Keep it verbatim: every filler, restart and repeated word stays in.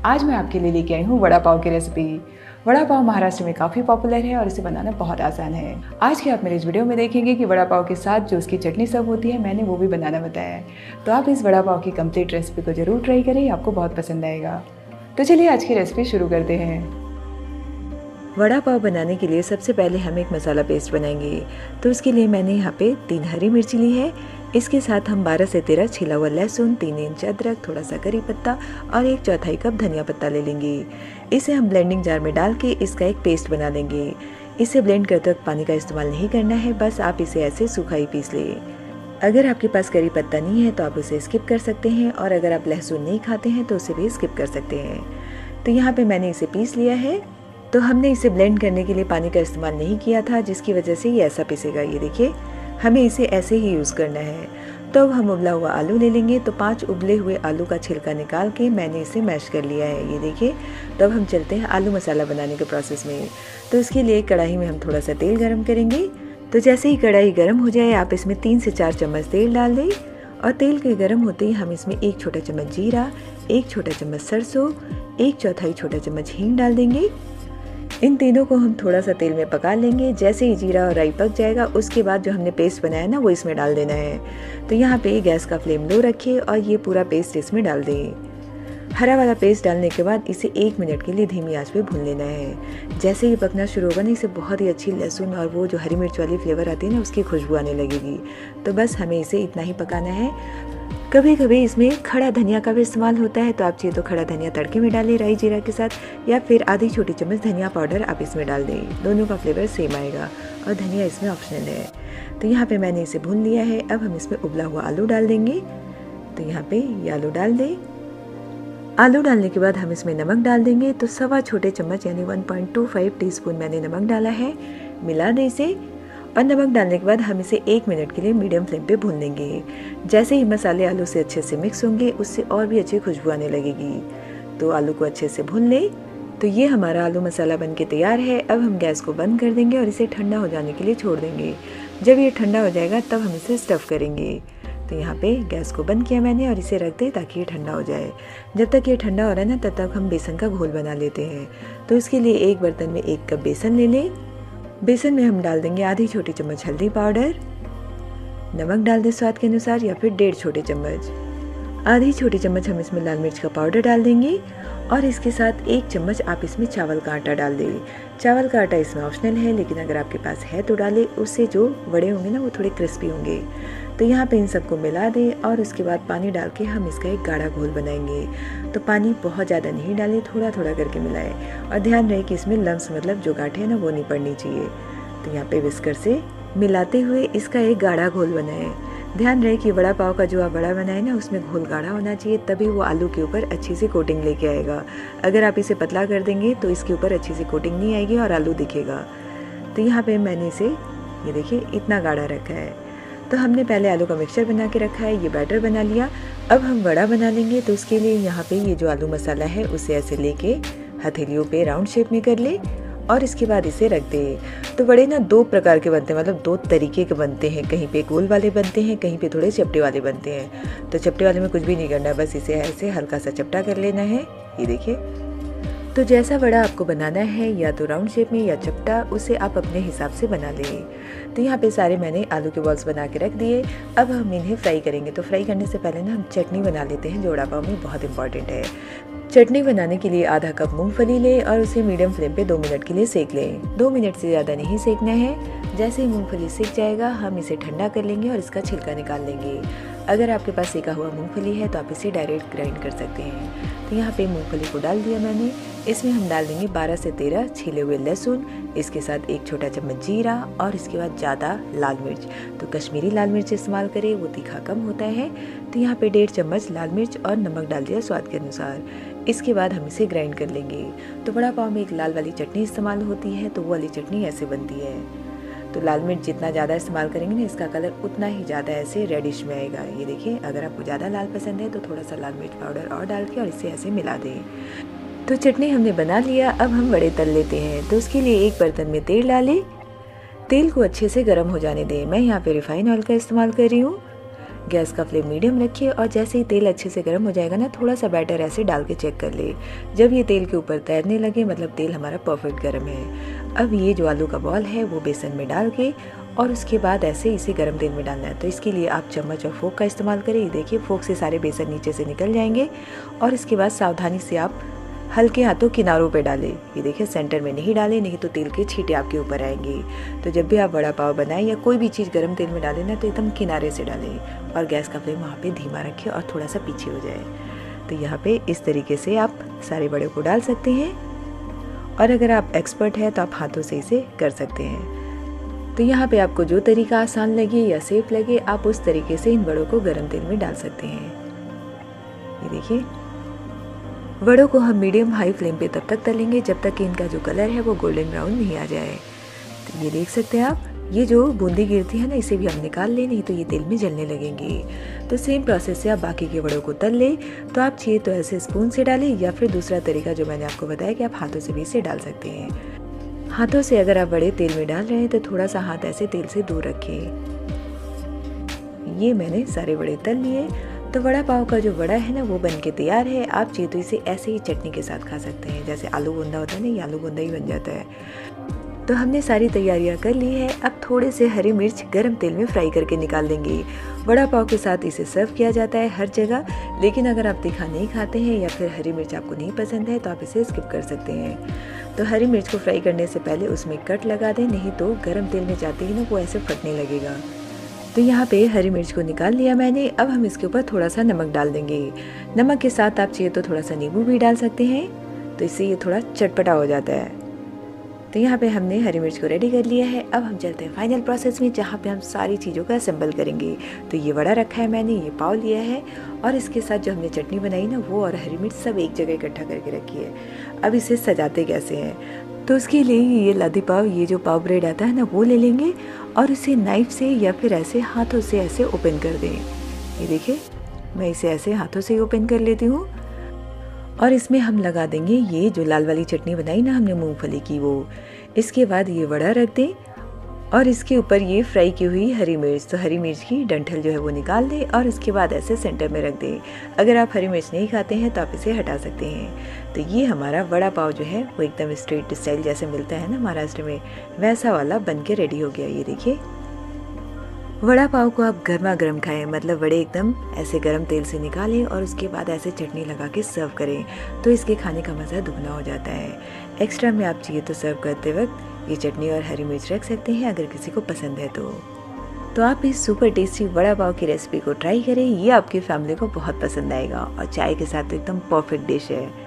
आज मैं आपके लिए लेके आई हूँ वड़ा पाव की रेसिपी। वड़ा पाव महाराष्ट्र में काफ़ी पॉपुलर है और इसे बनाना बहुत आसान है। आज के आप मेरे इस वीडियो में देखेंगे कि वड़ा पाव के साथ जो उसकी चटनी सर्व होती है मैंने वो भी बनाना बताया है। तो आप इस वड़ा पाव की कंप्लीट रेसिपी को ज़रूर ट्राई करें, आपको बहुत पसंद आएगा। तो चलिए आज की रेसिपी शुरू करते हैं। वड़ा पाव बनाने के लिए सबसे पहले हम एक मसाला पेस्ट बनाएंगे। तो उसके लिए मैंने यहाँ पे तीन हरी मिर्ची ली है। इसके साथ हम बारह से तेरह छिला हुआ लहसुन, तीन इंच अदरक, थोड़ा सा करी पत्ता और एक चौथाई कप धनिया पत्ता ले लेंगे। इसे हम ब्लेंडिंग जार में डाल के इसका एक पेस्ट बना लेंगे। इसे ब्लेंड करते वक्त पानी का इस्तेमाल नहीं करना है, बस आप इसे ऐसे सूखा ही पीस ले। अगर आपके पास करी पत्ता नहीं है तो आप उसे स्किप कर सकते हैं, और अगर आप लहसुन नहीं खाते हैं तो उसे भी स्किप कर सकते हैं। तो यहाँ पे मैंने इसे पीस लिया है। तो हमने इसे ब्लेंड करने के लिए पानी का इस्तेमाल नहीं किया था, जिसकी वजह से ये ऐसा पिसेगा। ये देखिए, हमें इसे ऐसे ही यूज़ करना है। तो अब हम उबला हुआ आलू ले लेंगे। तो पांच उबले हुए आलू का छिलका निकाल के मैंने इसे मैश कर लिया है। ये देखिए। तो अब हम चलते हैं आलू मसाला बनाने के प्रोसेस में। तो इसके लिए कढ़ाई में हम थोड़ा सा तेल गरम करेंगे। तो जैसे ही कढ़ाई गर्म हो जाए आप इसमें तीन से चार चम्मच तेल डाल दें, और तेल के गर्म होते ही हम इसमें एक छोटा चम्मच जीरा, एक छोटा चम्मच सरसों, एक चौथाई छोटा चम्मच हींग डाल देंगे। इन तीनों को हम थोड़ा सा तेल में पका लेंगे। जैसे ही जीरा और राई पक जाएगा उसके बाद जो हमने पेस्ट बनाया ना वो इसमें डाल देना है। तो यहाँ पे गैस का फ्लेम लो रखिए और ये पूरा पेस्ट इसमें डाल दें। हरा वाला पेस्ट डालने के बाद इसे एक मिनट के लिए धीमी आंच पे भून लेना है। जैसे ही पकना शुरू होगा ना, इसे बहुत ही अच्छी लहसुन और वो जो हरी मिर्च वाली फ्लेवर आती है ना उसकी खुशबू आने लगेगी। तो बस हमें इसे इतना ही पकाना है। कभी कभी इसमें खड़ा धनिया का भी इस्तेमाल होता है, तो आप चाहिए तो खड़ा धनिया तड़के में डालें राई जीरा के साथ, या फिर आधी छोटी चम्मच धनिया पाउडर आप इसमें डाल दें। दोनों का फ्लेवर सेम आएगा, और धनिया इसमें ऑप्शनल है। तो यहाँ पे मैंने इसे भून लिया है। अब हम इसमें उबला हुआ आलू डाल देंगे। तो यहाँ पे ये आलू डाल दें। आलू डालने के बाद हम इसमें नमक डाल देंगे। तो सवा छोटे चम्मच यानी one point two five teaspoon मैंने नमक डाला है। मिला दें इसे, और नमक डालने के बाद हम इसे एक मिनट के लिए मीडियम फ्लेम पे भून लेंगे। जैसे ही मसाले आलू से अच्छे से मिक्स होंगे उससे और भी अच्छी खुशबू आने लगेगी। तो आलू को अच्छे से भून लें। तो ये हमारा आलू मसाला बनके तैयार है। अब हम गैस को बंद कर देंगे और इसे ठंडा हो जाने के लिए छोड़ देंगे। जब ये ठंडा हो जाएगा तब हम इसे स्टफ़ करेंगे। तो यहाँ पे गैस को बंद किया मैंने और इसे रख दें ताकि ये ठंडा हो जाए। जब तक ये ठंडा हो रहा है ना तब तक हम बेसन का घोल बना लेते हैं। तो इसके लिए एक बर्तन में एक कप बेसन ले लें। बेसन में हम डाल देंगे आधी छोटी चम्मच हल्दी पाउडर, नमक डाल दें स्वाद के अनुसार या फिर डेढ़ छोटे चम्मच। आधी छोटी चम्मच हम इसमें लाल मिर्च का पाउडर डाल देंगे, और इसके साथ एक चम्मच आप इसमें चावल का आटा डाल दें। चावल का आटा इसमें ऑप्शनल है, लेकिन अगर आपके पास है तो डालें। उससे जो वड़े होंगे ना वो थोड़े क्रिस्पी होंगे। तो यहाँ पे इन सबको मिला दें, और उसके बाद पानी डाल के हम इसका एक गाढ़ा घोल बनाएंगे। तो पानी बहुत ज़्यादा नहीं डालें, थोड़ा थोड़ा करके मिलाएं, और ध्यान रहे कि इसमें लम्स मतलब जो गांठें हैं ना वो नहीं पड़नी चाहिए। तो यहाँ पे विस्कर से मिलाते हुए इसका एक गाढ़ा घोल बनाएं। ध्यान रहे कि वड़ा पाव का जो आप वड़ा बनाए ना उसमें घोल गाढ़ा होना चाहिए, तभी वो आलू के ऊपर अच्छी सी कोटिंग लेके आएगा। अगर आप इसे पतला कर देंगे तो इसके ऊपर अच्छी सी कोटिंग नहीं आएगी और आलू दिखेगा। तो यहाँ पे मैंने इसे ये देखिए इतना गाढ़ा रखा है। तो हमने पहले आलू का मिक्सचर बना के रखा है, ये बैटर बना लिया। अब हम वड़ा बना लेंगे। तो उसके लिए यहाँ पे ये जो आलू मसाला है उसे ऐसे लेके हथेलियों पे राउंड शेप में कर ले, और इसके बाद इसे रख दे। तो वड़े ना दो प्रकार के बनते हैं, मतलब दो तरीके के बनते हैं। कहीं पे गोल वाले बनते हैं, कहीं पे थोड़े चपटे वाले बनते हैं। तो चपटे वाले में कुछ भी नहीं करना है, बस इसे ऐसे हल्का सा चपटा कर लेना है। ये देखिए। तो जैसा वड़ा आपको बनाना है, या तो राउंड शेप में या चपटा, उसे आप अपने हिसाब से बना लें। तो यहाँ पे सारे मैंने आलू के बॉल्स बना के रख दिए। अब हम इन्हें फ्राई करेंगे। तो फ्राई करने से पहले ना हम चटनी बना लेते हैं, जो वड़ा पाव में बहुत इंपॉर्टेंट है। चटनी बनाने के लिए आधा कप मूंगफली लें और उसे मीडियम फ्लेम पे दो मिनट के लिए सेक लें। दो मिनट से ज़्यादा नहीं सेकना है। जैसे ही मूंगफली सेक जाएगा हम इसे ठंडा कर लेंगे और इसका छिलका निकाल लेंगे। अगर आपके पास सेका हुआ मूंगफली है तो आप इसे डायरेक्ट ग्राइंड कर सकते हैं। तो यहाँ पे मूंगफली को डाल दिया मैंने। इसमें हम डाल देंगे बारह से तेरह छिले हुए लहसुन, इसके साथ एक छोटा चम्मच जीरा, और इसके बाद ज़्यादा लाल मिर्च। तो कश्मीरी लाल मिर्च इस्तेमाल करें, वो तीखा कम होता है। तो यहाँ पे डेढ़ चम्मच लाल मिर्च और नमक डाल दिया स्वाद के अनुसार। इसके बाद हम इसे ग्राइंड कर लेंगे। तो वड़ा पाव में एक लाल वाली चटनी इस्तेमाल होती है, तो वो वाली चटनी ऐसे बनती है। तो लाल मिर्च जितना ज़्यादा इस्तेमाल करेंगे ना, इसका कलर उतना ही ज़्यादा ऐसे रेडिश में आएगा। ये देखिए, अगर आपको ज़्यादा लाल पसंद है तो थोड़ा सा लाल मिर्च पाउडर और डाल के और इसे ऐसे मिला दें। तो चटनी हमने बना लिया। अब हम वड़े तल लेते हैं। तो उसके लिए एक बर्तन में तेल डालें। तेल को अच्छे से गर्म हो जाने दें। मैं यहाँ पे रिफाइन ऑयल का इस्तेमाल कर रही हूँ। गैस का फ्लेम मीडियम रखिए और जैसे ही तेल अच्छे से गर्म हो जाएगा ना, थोड़ा सा बैटर ऐसे डाल के चेक कर ले। जब ये तेल के ऊपर तैरने लगे मतलब तेल हमारा परफेक्ट गर्म है। अब ये जो आलू का बॉल है वो बेसन में डाल के और उसके बाद ऐसे इसे गर्म तेल में डालना है। तो इसके लिए आप चम्मच और फोक का इस्तेमाल करें। ये देखिए फोक से सारे बेसन नीचे से निकल जाएंगे और इसके बाद सावधानी से आप हल्के हाथों किनारों पे डालें। ये देखिए सेंटर में नहीं डालें, नहीं तो तेल के छींटे आपके ऊपर आएंगे। तो जब भी आप वड़ा पाव बनाएं या कोई भी चीज़ गर्म तेल में डालें ना, तो एकदम किनारे से डालें और गैस का फ्लेम वहाँ पे धीमा रखें और थोड़ा सा पीछे हो जाए। तो यहाँ पे इस तरीके से आप सारे बड़े को डाल सकते हैं और अगर आप एक्सपर्ट हैं तो आप हाथों से इसे कर सकते हैं। तो यहाँ पे आपको जो तरीका आसान लगे या सेफ लगे, आप उस तरीके से इन बड़ों को गर्म तेल में डाल सकते हैं। ये देखिए वड़ों को हम मीडियम हाई फ्लेम पे तब तक तलेंगे जब तक कि इनका जो कलर है वो गोल्डन ब्राउन नहीं आ जाए। तो ये देख सकते हैं आप, ये जो बूंदी गिरती है ना, इसे भी हम निकाल लें, नहीं तो ये तेल में जलने लगेंगे। तो सेम प्रोसेस से आप बाकी के वड़ों को तल लें। तो आप चाहिए तो ऐसे स्पून से डालें या फिर दूसरा तरीका जो मैंने आपको बताया कि आप हाथों से भी इसे डाल सकते हैं। हाथों से अगर आप बड़े तेल में डाल रहे हैं तो थोड़ा सा हाथ ऐसे तेल से दूर रखें। ये मैंने सारे बड़े तल लिए। तो वड़ा पाव का जो वड़ा है ना वो बन के तैयार है। आप चाहिए तो इसे ऐसे ही चटनी के साथ खा सकते हैं, जैसे आलू बूंदा होता है ना, ये आलू बूंदा ही बन जाता है। तो हमने सारी तैयारियां कर ली है। अब थोड़े से हरी मिर्च गरम तेल में फ्राई करके निकाल देंगे। वड़ा पाव के साथ इसे सर्व किया जाता है हर जगह, लेकिन अगर आप तीखा नहीं खाते हैं या फिर हरी मिर्च आपको नहीं पसंद है तो आप इसे स्किप कर सकते हैं। तो हरी मिर्च को फ्राई करने से पहले उसमें कट लगा दें, नहीं तो गर्म तेल में जाते ही ना वो ऐसे फटने लगेगा। तो यहाँ पे हरी मिर्च को निकाल लिया मैंने। अब हम इसके ऊपर थोड़ा सा नमक डाल देंगे। नमक के साथ आप चाहिए तो थोड़ा सा नींबू भी डाल सकते हैं, तो इससे ये थोड़ा चटपटा हो जाता है। तो यहाँ पे हमने हरी मिर्च को रेडी कर लिया है। अब हम चलते हैं फाइनल प्रोसेस में, जहाँ पे हम सारी चीज़ों का असेंबल करेंगे। तो ये वड़ा रखा है मैंने, ये पाव लिया है और इसके साथ जो हमने चटनी बनाई ना वो और हरी मिर्च सब एक जगह इकट्ठा करके रखी है। अब इसे सजाते कैसे हैं, तो उसके लिए ये लादी पाव, ये जो पाव ब्रेड आता है ना वो ले लेंगे और इसे नाइफ से या फिर ऐसे हाथों से ऐसे ओपन कर दें। ये देखिए मैं इसे ऐसे हाथों से ही ओपन कर लेती हूँ और इसमें हम लगा देंगे ये जो लाल वाली चटनी बनाई ना हमने मूंगफली की वो। इसके बाद ये वड़ा रख दें और इसके ऊपर ये फ्राई की हुई हरी मिर्च, तो हरी मिर्च की डंठल जो है वो निकाल दें और इसके बाद ऐसे सेंटर में रख दें। अगर आप हरी मिर्च नहीं खाते हैं तो आप इसे हटा सकते हैं। तो ये हमारा वड़ा पाव जो है वो एकदम स्ट्रीट स्टाइल जैसे मिलता है ना महाराष्ट्र में, वैसा वाला बन के रेडी हो गया। ये देखिए वड़ा पाव को आप गर्मा गर्म खाएं, मतलब वड़े एकदम ऐसे गर्म तेल से निकालें और उसके बाद ऐसे चटनी लगा के सर्व करें, तो इसके खाने का मज़ा दुगना हो जाता है। एक्स्ट्रा में आप चाहिए तो सर्व करते वक्त ये चटनी और हरी मिर्च रख सकते हैं अगर किसी को पसंद है तो। तो आप इस सुपर टेस्टी वड़ा पाव की रेसिपी को ट्राई करें, ये आपकी फैमिली को बहुत पसंद आएगा और चाय के साथ तो एकदम परफेक्ट डिश है।